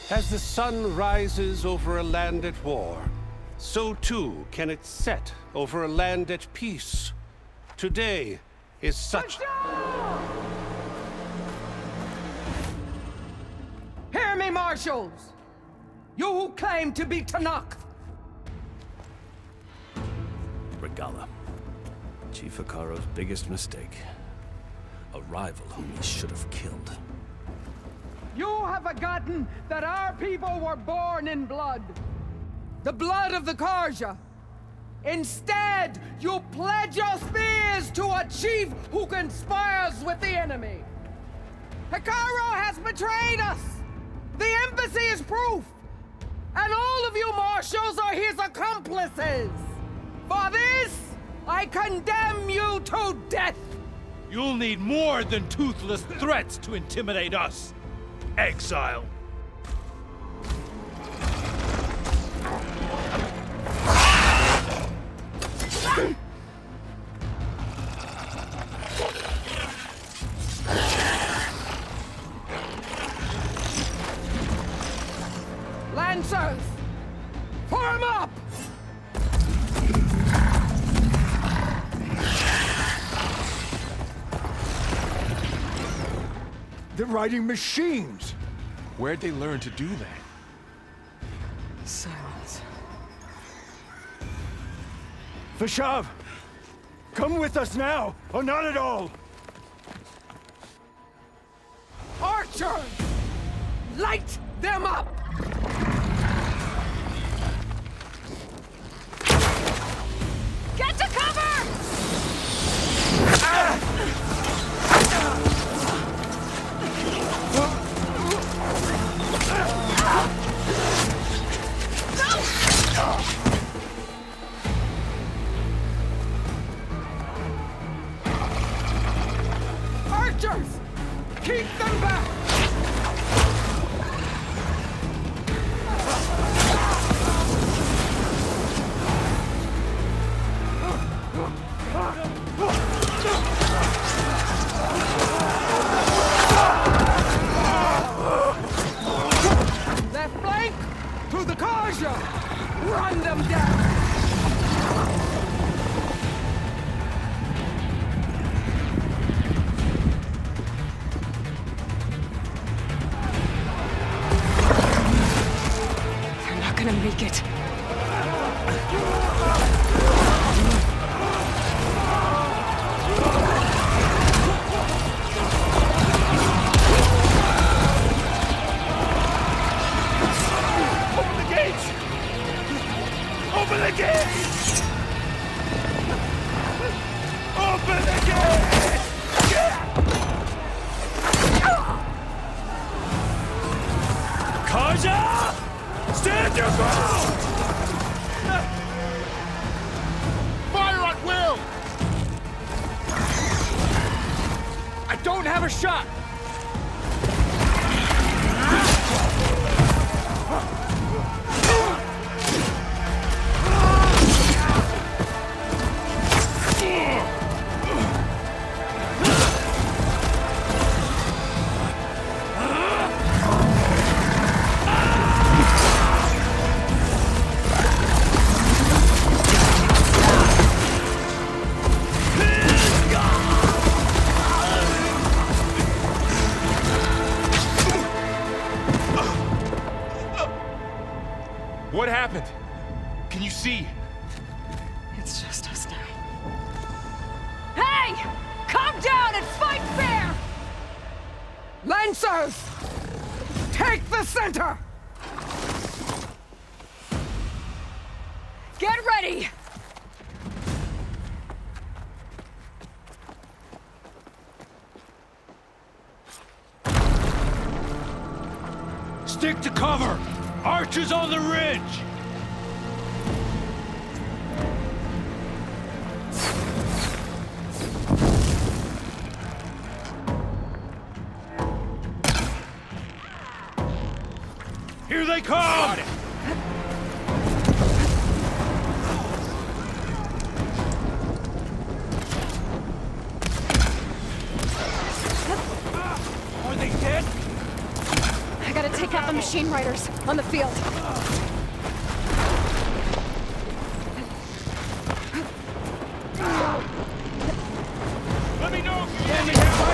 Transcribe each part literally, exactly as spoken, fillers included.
As the sun rises over a land at war, so too can it set over a land at peace. Today is such... Hear me, marshals! You who claim to be Tenakth! Regalla. Chief Hekarro's biggest mistake. A rival whom he should have killed. You have forgotten that our people were born in blood. The blood of the Carja. Instead, you pledge your spears to a chief who conspires with the enemy. Hekarro has betrayed us! The embassy is proof! And all of you marshals are his accomplices! For this, I condemn you to death! You'll need more than toothless threats to intimidate us! Exile! Lancers! Form up! They're riding machines! Where'd they learn to do that? Silence. Vashav! Come with us now, or not at all! Archer! Light them up! Get to cover! Ah! Archers! Keep them back! Left flank! To the Carja! Run them down! They're not gonna make it. Open the gates! Open the gates! Open the gates! Carja! Stand your ground! Fire at will! I don't have a shot! What happened? Can you see? It's just us now. Hey! Calm down and fight fair! Lancers! Take the center! Get ready! Stick to cover! Archers on the ridge! Here they come! Got it. Are they dead? I gotta take Take out the machine riders on the field. Let me know if you need any help.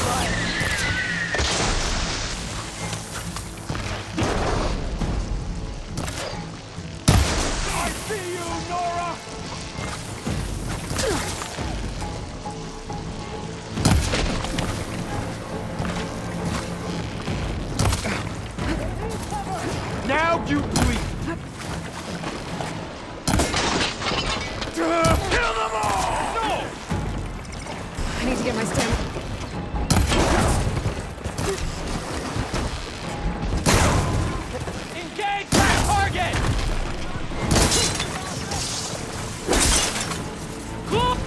I see you, Nora! Now you bleed! Kill them all! No! I need to get my stamina. Engage that target! Cool!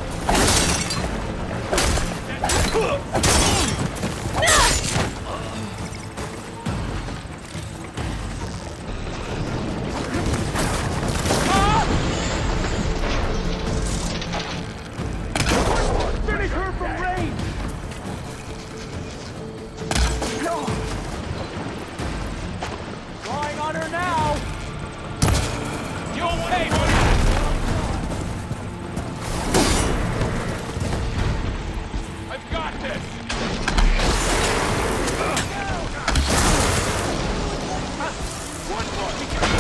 Finish her from range! Drawing on her now! You'll pay for that! I've got this! One more! We can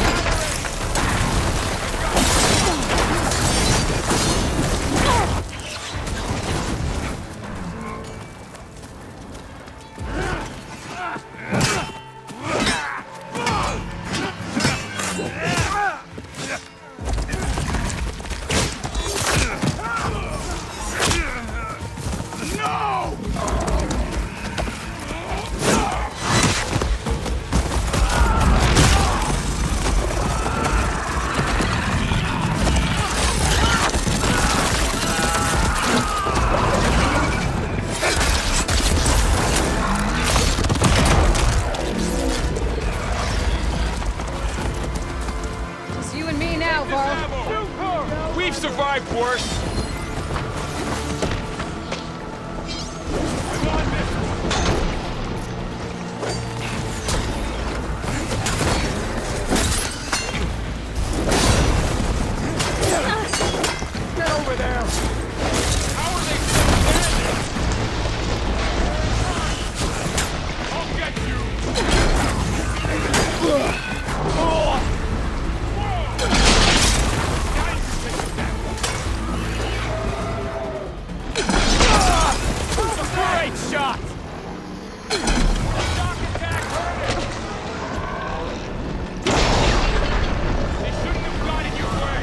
Just you and me now, Varl. We've survived worse. I'm on this one. Get over there. How are they still standing? I'll get you. Great shot! Shock attack hurt him! They shouldn't have got in your way!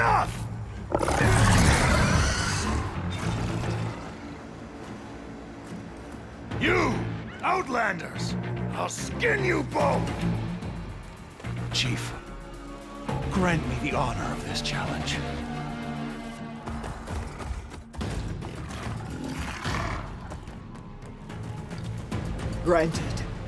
enough! You, Outlanders! I'll skin you both! Chief, grant me the honor of this challenge. Granted.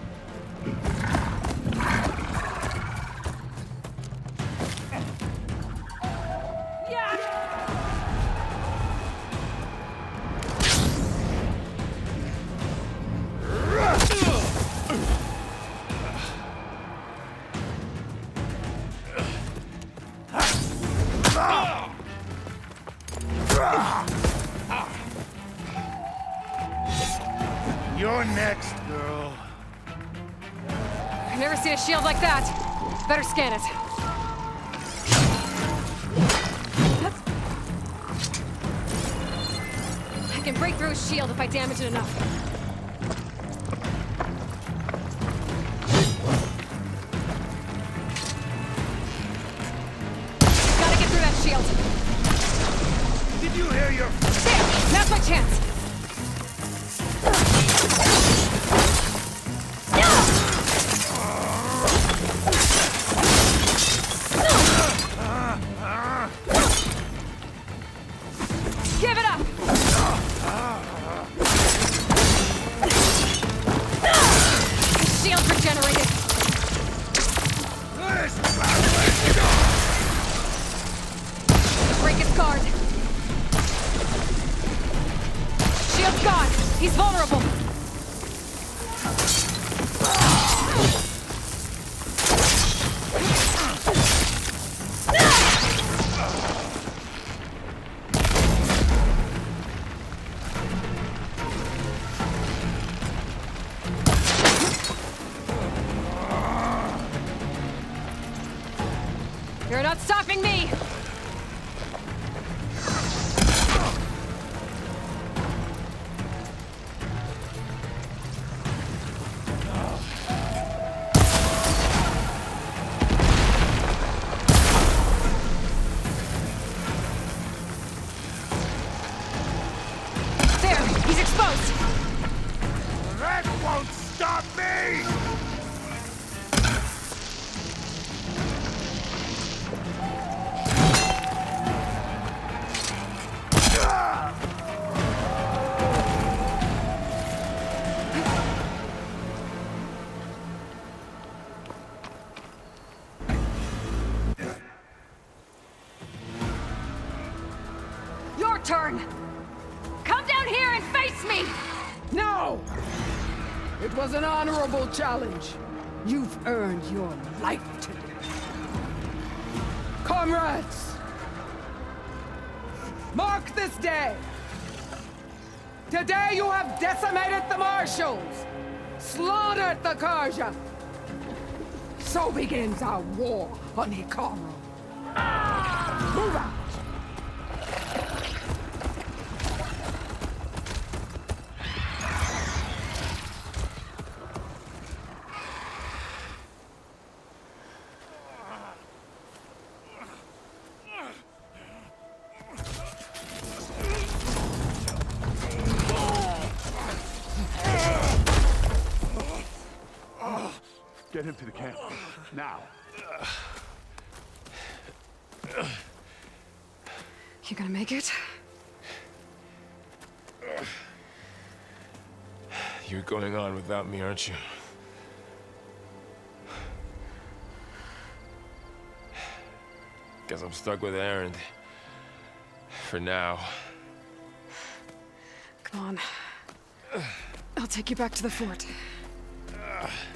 You're next, girl. I've never seen a shield like that. Better scan it. I can break through his shield if I damage it enough. Gotta get through that shield. Did you hear your... There! Now's my chance! Give it up! His shield regenerated. Break his guard. Shield's gone. He's vulnerable. You're not stopping me! There! He's exposed! That won't stop me! Your turn! Come down here and face me! No! It was an honorable challenge. You've earned your life today. Comrades! Mark this day! Today you have decimated the Marshals! Slaughtered the Carja! So begins our war on Hikaru. Move out! Get him to the camp. Now. You gonna make it? You're going on without me, aren't you? Guess I'm stuck with Erend. For now. Come on. I'll take you back to the fort.